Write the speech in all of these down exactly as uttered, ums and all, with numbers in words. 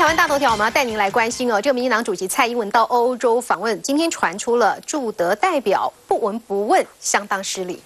台湾大头条，我们要带您来关心哦。这个民进党主席蔡英文到欧洲访问，今天传出了驻德代表不闻不问，相当失礼。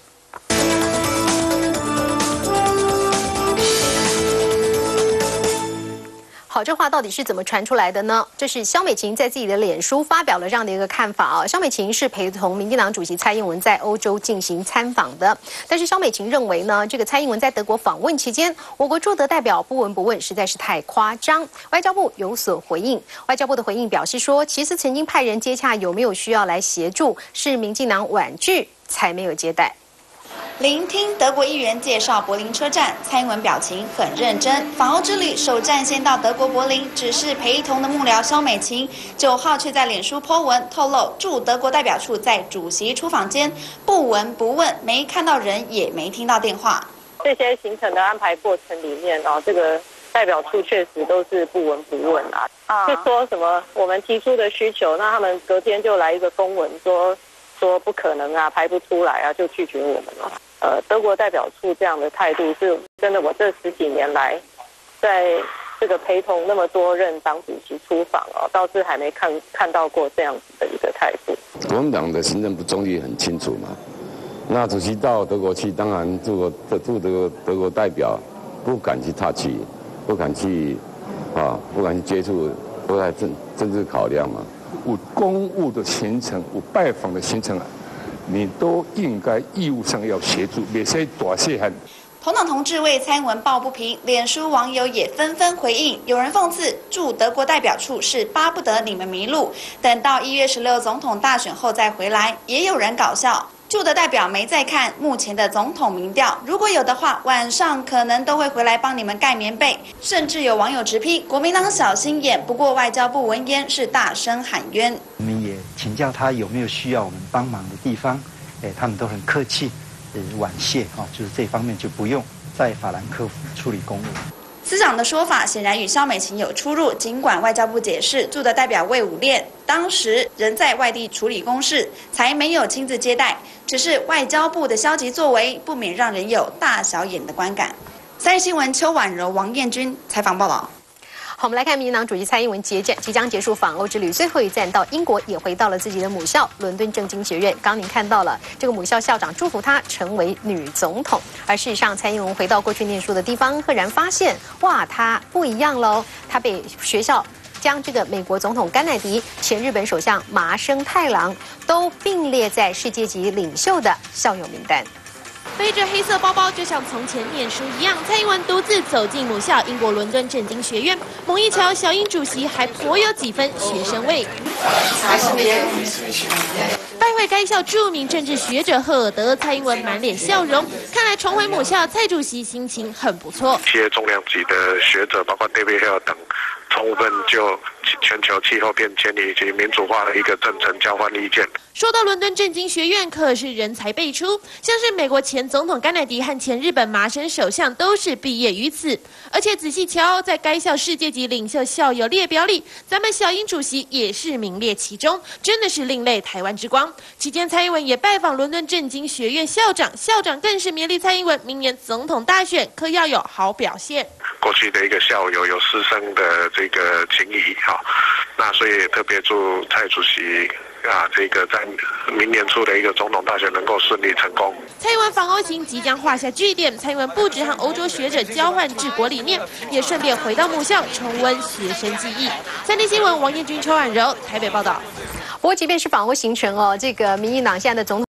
好，这话到底是怎么传出来的呢？这是萧美琴在自己的脸书发表了这样的一个看法啊。萧美琴是陪同民进党主席蔡英文在欧洲进行参访的，但是萧美琴认为呢，这个蔡英文在德国访问期间，我国驻德代表不闻不问，实在是太夸张。外交部有所回应，外交部的回应表示说，其实曾经派人接洽有没有需要来协助，是民进党婉拒才没有接待。 聆听德国议员介绍柏林车站，蔡英文表情很认真。访欧之旅首站先到德国柏林，只是陪同的幕僚萧美琴九号却在脸书 po 文透露，驻德国代表处在主席出访间不闻不问，没看到人，也没听到电话。 这些行程的安排过程里面哦，这个代表处确实都是不闻不问啊，啊是说什么我们提出的需求，那他们隔天就来一个公文说说不可能啊，排不出来啊，就拒绝我们了。 呃，德国代表处这样的态度是真的，我这十几年来，在这个陪同那么多任党主席出访哦，倒是还没看看到过这样子的一个态度。 国民党的行政不中立很清楚嘛，那主席到德国去，当然驻国驻德国德国代表不敢去touch，不敢去啊，不敢去接触，都在政政治考量嘛。 有公务的行程，有拜访的行程啊。 你都应该义务上要协助，别说大细汉。 同党同志为蔡英文抱不平，脸书网友也纷纷回应，有人讽刺驻德国代表处是巴不得你们迷路，等到一月十六总统大选后再回来。也有人搞笑，驻德代表没在看目前的总统民调，如果有的话，晚上可能都会回来帮你们盖棉被。甚至有网友直批国民党小心眼，不过外交部闻言是大声喊冤。 我们也请教他有没有需要我们帮忙的地方，哎，他们都很客气，呃，婉谢啊，就是这方面就不用在法兰克福处理公务。 司长的说法显然与萧美琴有出入，尽管外交部解释驻德代表魏武烈当时人在外地处理公事，才没有亲自接待，只是外交部的消极作为，不免让人有大小眼的观感。三立新闻邱婉柔、王彦君采访报道。 好，我们来看民进党主席蔡英文结站即将结束访欧之旅，最后一站到英国，也回到了自己的母校伦敦政经学院。刚刚您看到了这个母校校长祝福她成为女总统，而事实上，蔡英文回到过去念书的地方，赫然发现，哇，她不一样喽！她被学校将这个美国总统甘乃迪、前日本首相麻生太郎都并列在世界级领袖的校友名单。 背着黑色包包，就像从前念书一样，蔡英文独自走进母校英国伦敦政经学院。猛一瞧，小英主席还颇有几分学生味。拜会该校著名政治学者赫尔德，蔡英文满脸笑容，看来重回母校，蔡主席心情很不错。 一些重量级的学者，包括 David Hale 等，充分就全球气候变迁以及民主化的一个政策交换意见。 说到伦敦政经学院，可是人才辈出，像是美国前总统甘乃迪和前日本麻生首相都是毕业于此。而且仔细瞧，在该校世界级领袖校友列表里，咱们小英主席也是名列其中，真的是另类台湾之光。期间，蔡英文也拜访伦敦政经学院校长，校长更是勉励蔡英文明年总统大选可要有好表现。 过去的一个校友有师生的这个情谊哈，那所以特别祝蔡主席。 啊，这个在明年初的一个总统大选能够顺利成功。 蔡英文访欧行即将画下句点，蔡英文不止和欧洲学者交换治国理念，也顺便回到母校重温学生记忆。三立新闻王彦君、邱婉柔台北报道。 不过，即便是访欧行程哦，这个民进党现在的总统。